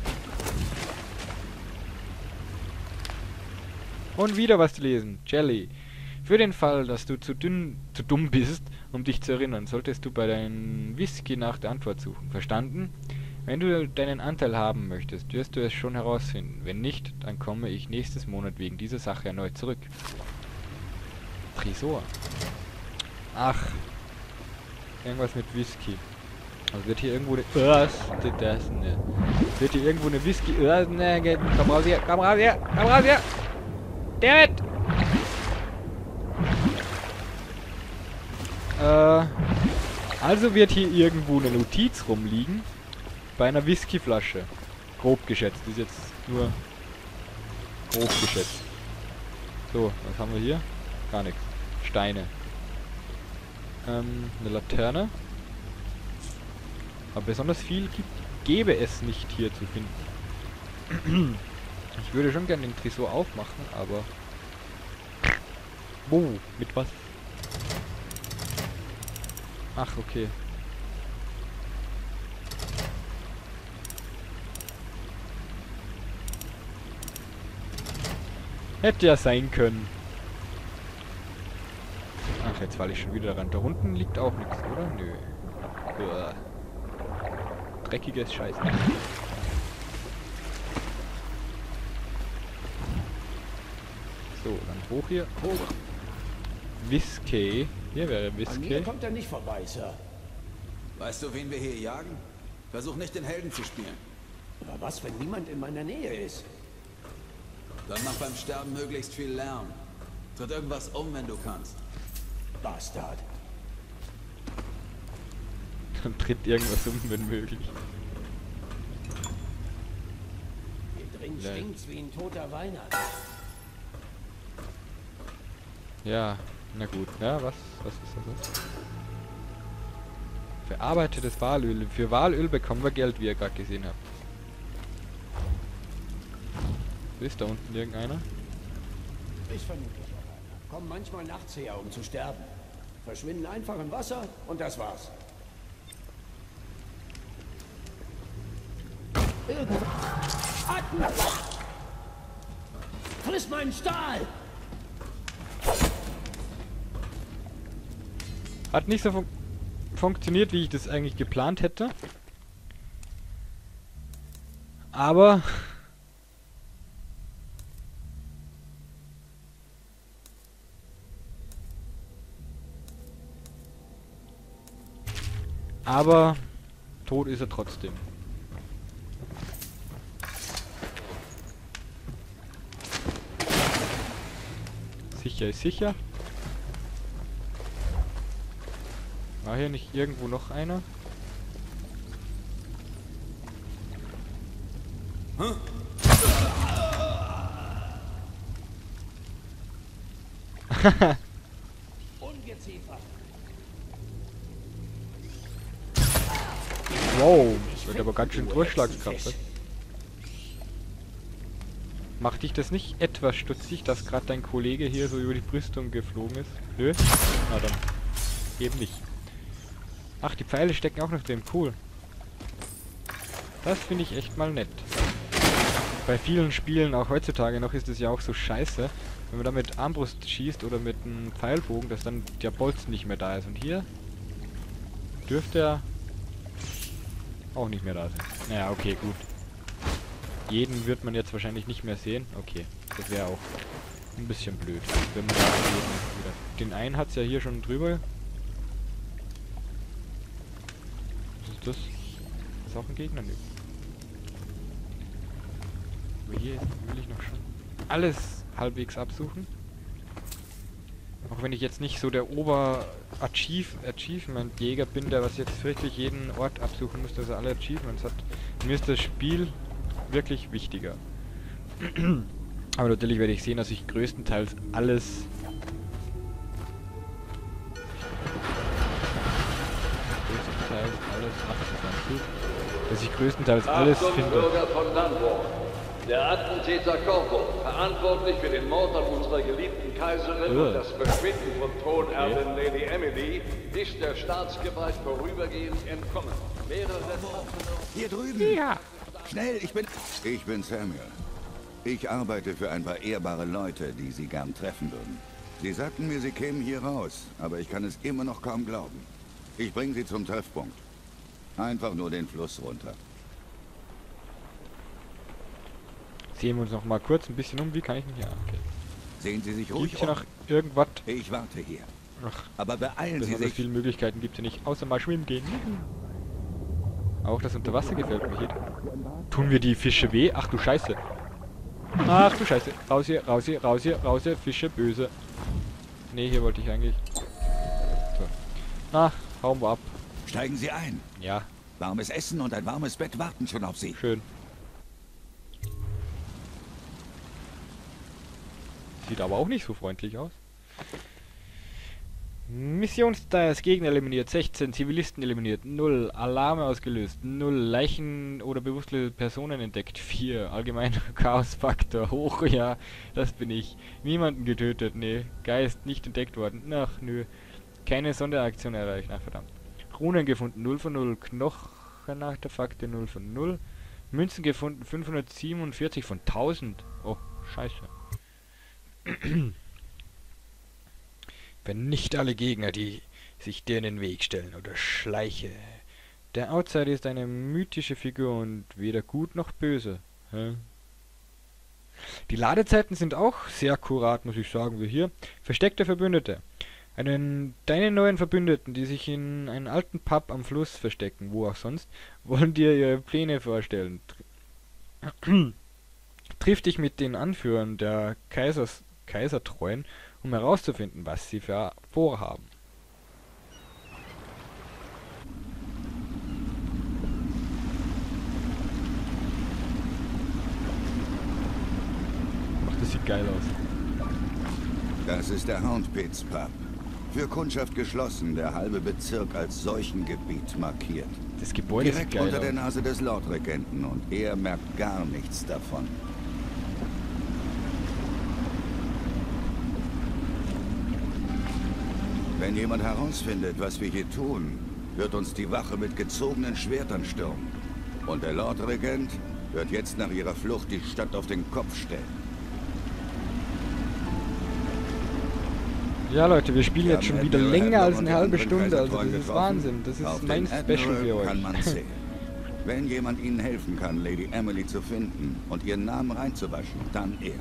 Speaker 1: Und wieder was zu lesen. Jelly. Für den Fall, dass du zu dumm bist, um dich zu erinnern, solltest du bei deinem Whisky nach der Antwort suchen. Verstanden? Wenn du deinen Anteil haben möchtest, wirst du es schon herausfinden. Wenn nicht, dann komme ich nächstes Monat wegen dieser Sache erneut zurück. Tresor. Ach. Irgendwas mit Whisky. Also wird hier irgendwo eine... Wird hier irgendwo eine Whisky... Ne, komm raus hier, komm raus hier, komm raus hier! Damn it! Also wird hier irgendwo eine Notiz rumliegen. Bei einer Whiskyflasche. Grob geschätzt. Ist jetzt nur grob geschätzt. So, was haben wir hier? Gar nichts. Steine. Eine Laterne. Aber besonders viel gäbe es nicht hier zu finden. Ich würde schon gerne den Tresor aufmachen, aber... Wo? Mit was? Ach, okay. Hätte ja sein können. Ach, jetzt falle ich schon wieder ran. Da unten liegt auch nichts, oder? Nö. Uah. Dreckiges Scheiß. So, dann hoch hier. Hoch. Whisky. Hier wäre
Speaker 13: An
Speaker 1: Whisky.
Speaker 13: mir kommt er nicht vorbei, Sir.
Speaker 11: Weißt du, wen wir hier jagen? Versuch nicht den Helden zu spielen.
Speaker 13: Aber was, wenn niemand in meiner Nähe ist?
Speaker 11: Dann mach beim Sterben möglichst viel Lärm. Tritt irgendwas um, wenn du kannst.
Speaker 13: Bastard.
Speaker 1: Dann tritt irgendwas um, wenn möglich.
Speaker 13: Hier drin stinkt's wie ein toter Weihnacht.
Speaker 1: Ja, na gut. Ja, was ist das? Verarbeitetes Walöl. Für Walöl bekommen wir Geld, wie ihr gerade gesehen habt. Ist da unten irgendeiner?
Speaker 13: Ich vermute auch einer. Kommen manchmal nachts her, um zu sterben. Verschwinden einfach im Wasser und das war's. Atem! Friss meinen Stahl!
Speaker 1: Hat nicht so funktioniert, wie ich das eigentlich geplant hätte. Aber tot ist er trotzdem. Sicher ist sicher. War hier nicht irgendwo noch einer?
Speaker 13: Ungeziefer.
Speaker 1: Wow, wird aber ganz schön Durchschlagskraft. Macht dich das nicht etwas stutzig, dass gerade dein Kollege hier so über die Brüstung geflogen ist? Nö? Na dann. Eben nicht. Ach, die Pfeile stecken auch noch drin. Cool. Das finde ich echt mal nett. Bei vielen Spielen, auch heutzutage noch, ist es ja auch so scheiße, wenn man da mit Armbrust schießt oder mit einem Pfeilbogen, dass dann der Bolzen nicht mehr da ist. Und hier dürfte er auch nicht mehr da sein. Naja, okay, gut. Jeden wird man jetzt wahrscheinlich nicht mehr sehen. Okay, das wäre auch ein bisschen blöd. Wenn man da wieder den einen hat es ja hier schon drüber. Was ist das? Ist auch ein Gegner? Nö. Aber hier will ich noch schon alles halbwegs absuchen. Auch wenn ich jetzt nicht so der Achievement-Jäger bin, der was jetzt wirklich jeden Ort absuchen muss, dass er alle Achievements hat. Mir ist das Spiel wirklich wichtiger. Aber natürlich werde ich sehen, dass ich größtenteils alles dass ich größtenteils alles finde.
Speaker 12: Bürger von Dunwall. Der Attentäter Corvo, verantwortlich für den Mord an unserer geliebten Kaiserin und das Verschwinden von Thronerbin Lady Emily, ist der Staatsgewalt vorübergehend entkommen.
Speaker 9: Hier drüben! Ja! Schnell, ich bin Samuel. Ich arbeite für ein paar ehrbare Leute, die Sie gern treffen würden. Sie sagten mir, Sie kämen hier raus, aber ich kann es immer noch kaum glauben. Ich bringe Sie zum Treffpunkt. Einfach nur den Fluss runter.
Speaker 1: Sehen wir uns noch mal kurz ein bisschen um. Wie kann ich mich hier... Okay.
Speaker 9: Sehen Sie sich ruhig
Speaker 1: Gibt's hier noch irgendwas?
Speaker 9: Ich warte hier.
Speaker 1: Ach,
Speaker 9: aber beeilen Sie sich.
Speaker 1: Viele Möglichkeiten gibt es ja nicht, außer mal schwimmen gehen. Auch das Unterwasser gefällt mir hier. Tun wir die Fische weh? Ach du Scheiße. Ach du Scheiße. Raus hier, raus hier, raus hier, raus hier. Fische, böse. Nee, hier wollte ich eigentlich. So. Na, hauen wir ab.
Speaker 9: Steigen Sie ein.
Speaker 1: Ja.
Speaker 9: Warmes Essen und ein warmes Bett warten schon auf Sie.
Speaker 1: Schön. Sieht aber auch nicht so freundlich aus. Missionsstyles, Gegner eliminiert, 16, Zivilisten eliminiert, 0, Alarme ausgelöst, 0, Leichen oder bewusstlose Personen entdeckt, 4, allgemeiner Chaosfaktor, hoch, ja, das bin ich, niemanden getötet, nee, Geist nicht entdeckt worden, ach, nö, keine Sonderaktion erreicht, ach, verdammt, Runen gefunden, 0 von 0, Knochenartefakte, 0 von 0, Münzen gefunden, 547 von 1000, oh, scheiße. Wenn nicht alle Gegner, die sich dir in den Weg stellen, oder Schleiche. Der Outsider ist eine mythische Figur und weder gut noch böse. Hä? Die Ladezeiten sind auch sehr akkurat, muss ich sagen, wie hier. Versteckte Verbündete. Deine neuen Verbündeten, die sich in einem alten Pub am Fluss verstecken, wo auch sonst, wollen dir ihre Pläne vorstellen. Triff dich mit den Anführern der Kaisertreuen, um herauszufinden, was sie vorhaben. Ach, das sieht geil aus.
Speaker 9: Das ist der Houndpits Pub. Für Kundschaft geschlossen, der halbe Bezirk als Seuchengebiet markiert.
Speaker 1: Das Gebäude
Speaker 9: direkt
Speaker 1: sieht geil
Speaker 9: unter
Speaker 1: aus.
Speaker 9: der Nase des Lordregenten und er merkt gar nichts davon. Wenn jemand herausfindet, was wir hier tun, wird uns die Wache mit gezogenen Schwertern stürmen. Und der Lordregent wird jetzt nach ihrer Flucht die Stadt auf den Kopf stellen.
Speaker 1: Ja Leute, wir spielen jetzt schon wieder länger als eine halbe Stunde, also das ist Wahnsinn. Das ist mein Special für euch.
Speaker 9: Kann man sehen. Wenn jemand ihnen helfen kann, Lady Emily zu finden und ihren Namen reinzuwaschen, dann er.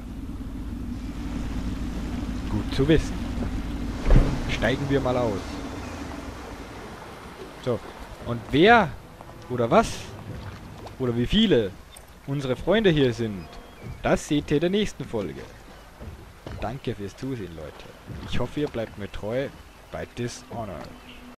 Speaker 1: Gut zu wissen. Steigen wir mal aus. So, und wer oder was oder wie viele unsere Freunde hier sind, das seht ihr in der nächsten Folge. Danke fürs Zusehen, Leute. Ich hoffe, ihr bleibt mir treu bei Dishonored.